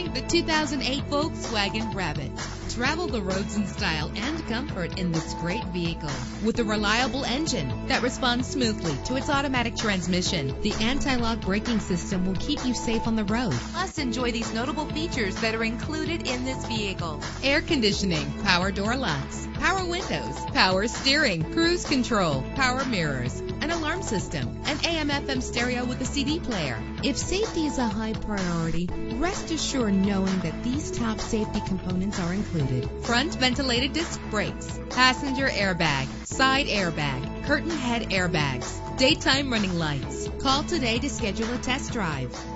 The 2008 Volkswagen Rabbit. Travel the roads in style and comfort in this great vehicle. With a reliable engine that responds smoothly to its automatic transmission, the anti-lock braking system will keep you safe on the road. Plus, enjoy these notable features that are included in this vehicle: air conditioning, power door locks, power windows, power steering, cruise control, power mirrors, an alarm system, an AM/FM stereo with a CD player. If safety is a high priority, rest assured knowing that these top safety components are included: front ventilated disc brakes, passenger airbag, side airbag, curtain head airbags, daytime running lights. Call today to schedule a test drive.